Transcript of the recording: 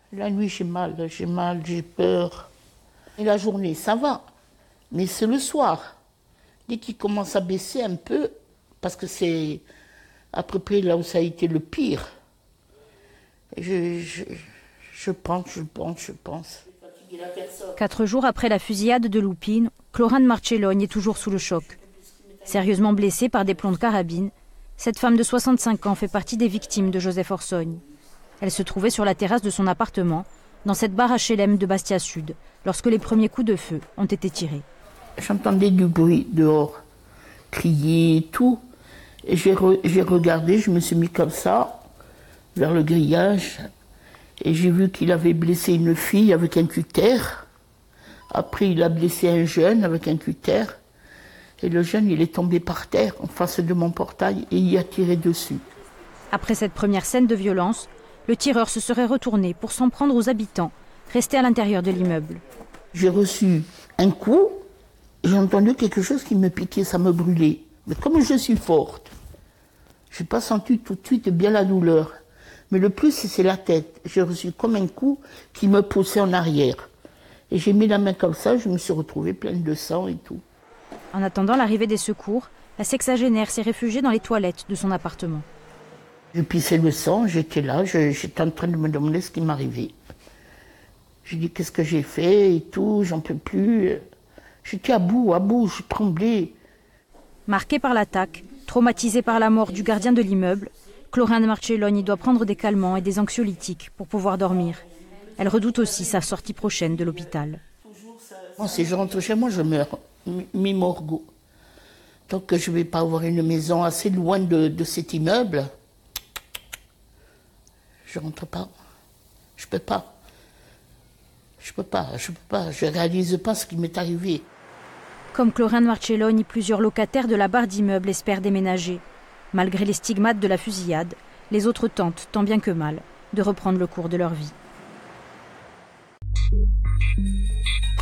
La nuit, j'ai mal, j'ai peur. Et la journée, ça va. Mais c'est le soir. Dès qu'il commence à baisser un peu, parce que c'est à peu près là où ça a été le pire, je pense. 4 jours après la fusillade de Lupin, Clorane Marcellogne est toujours sous le choc. Sérieusement blessée par des plombs de carabine, cette femme de 65 ans fait partie des victimes de Joseph Orsogne. Elle se trouvait sur la terrasse de son appartement, dans cette barre HLM de Bastia Sud, lorsque les premiers coups de feu ont été tirés. J'entendais du bruit dehors, crier et tout. Et j'ai regardé, je me suis mis comme ça, vers le grillage. Et j'ai vu qu'il avait blessé une fille avec un cutter. Après, il a blessé un jeune avec un cutter. Et le jeune, il est tombé par terre, en face de mon portail, et il y a tiré dessus. Après cette première scène de violence, le tireur se serait retourné pour s'en prendre aux habitants, restés à l'intérieur de l'immeuble. J'ai reçu un coup, j'ai entendu quelque chose qui me piquait, ça me brûlait. Mais comme je suis forte, je n'ai pas senti tout de suite bien la douleur. Mais le plus, c'est la tête. J'ai reçu comme un coup qui me poussait en arrière. Et j'ai mis la main comme ça, je me suis retrouvée pleine de sang et tout. En attendant l'arrivée des secours, la sexagénaire s'est réfugiée dans les toilettes de son appartement. Je pissais le sang, j'étais là, j'étais en train de me demander ce qui m'arrivait. J'ai dit qu'est-ce que j'ai fait et tout, j'en peux plus. J'étais à bout, je tremblais. Marquée par l'attaque, traumatisée par la mort du gardien de l'immeuble, Clorane Marcellogne doit prendre des calmants et des anxiolytiques pour pouvoir dormir. Elle redoute aussi sa sortie prochaine de l'hôpital. Bon, si je rentre chez moi, je meurs, mi-morgo. Tant que je ne vais pas avoir une maison assez loin de cet immeuble, je ne rentre pas. Je peux pas. Je réalise pas ce qui m'est arrivé. Comme Clorane Marcellogne, plusieurs locataires de la barre d'immeuble espèrent déménager. Malgré les stigmates de la fusillade, les autres tentent, tant bien que mal, de reprendre le cours de leur vie.